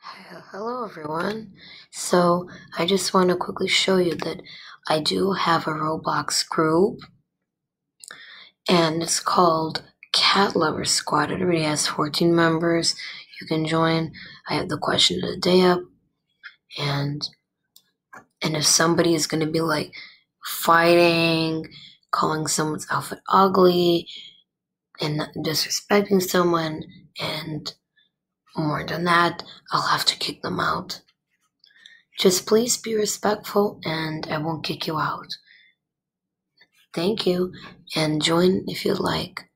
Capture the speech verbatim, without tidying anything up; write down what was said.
Hi- Hello everyone. So I just want to quickly show you that I do have a Roblox group and it's called Cat Lover Squad. It already has fourteen members. You can join. I have the question of the day up and and if somebody is going to be like fighting, calling someone's outfit ugly and disrespecting someone and more than that, I'll have to kick them out. Just please be respectful and I won't kick you out. Thank you and join if you'd like.